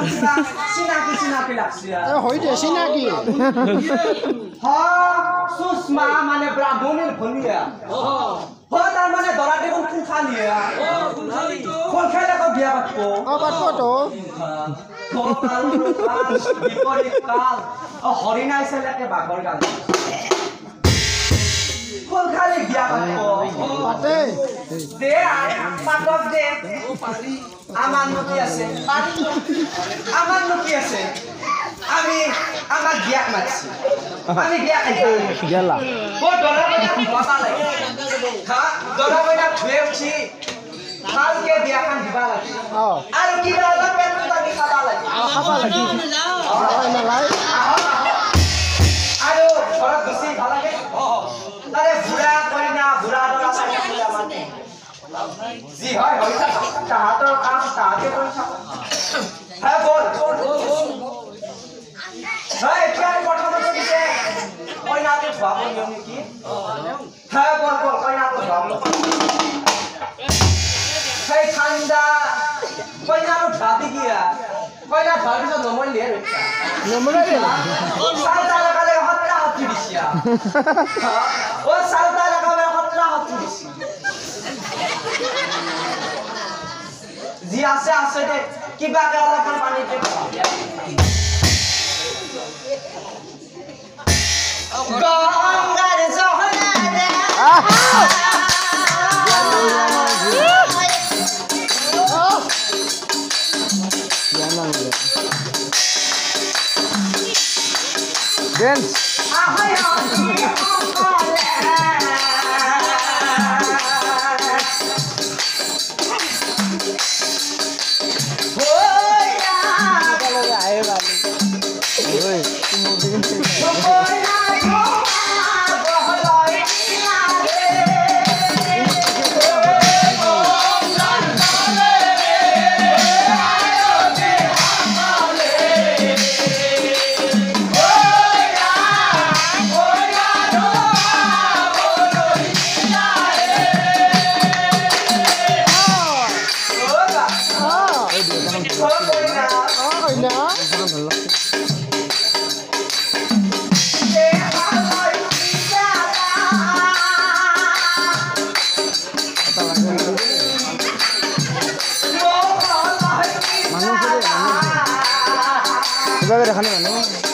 চিনাকি লাগছে হয় দে চিনাকি সুষমা মানে ব্রাহ্মণের ভনিয়া তার মানে দরা দেখুন খুনখালিয়া খুনখালে তো বিয়া পাতবো পাতবো তো বিপরীত কাল হরিণাই ছেলেকে বাঘর গাল খুনখালি বিয়া পাতবো পাতে দে পাতক দে আমার নকি আছে আমার নকি আছে আমি আমার বিয়া মারছি আমি বিয়া গেলা ও দরা বইনা কথা লাগে হ্যাঁ দরা বইনা ধুয়ে উঠি ভালকে বিয়াখান দিবা লাগে আৰু কিবা অলপ পেটটো লাগি খাবা লাগে খাবা লাগে হয় নালাই আৰু ঘৰত বেছি ভাল লাগে তাৰে বুঢ়া কইনা বুঢ়া দৰা লাগে মানে যি হয় হৈ থাকক তাহাঁতৰ কাম তাহাঁতে কৰি থাকক হ্যাঁ বল হ্যাঁ এতিয়া প্ৰথমতে দিছে কইনাটো ধোৱাব নিয়ম নেকি হ্যাঁ বল কইনাটো ধোৱাব সেই ঠাণ্ডা কইনাটো ধোৱাবি কিয়া কইনা ধোৱাৰ পিছত নমৰিলে ৰক্ষা নমৰে চালটা লগালে সত্ৰা সত্ৰী দিছিয়া ও চালটা লগালে সত্ৰা সত্ৰী দিছি যি আছে দে কিবাকে অলপমান পানীতে গংগাৰ জহনাৰে Dance. Kita ada kan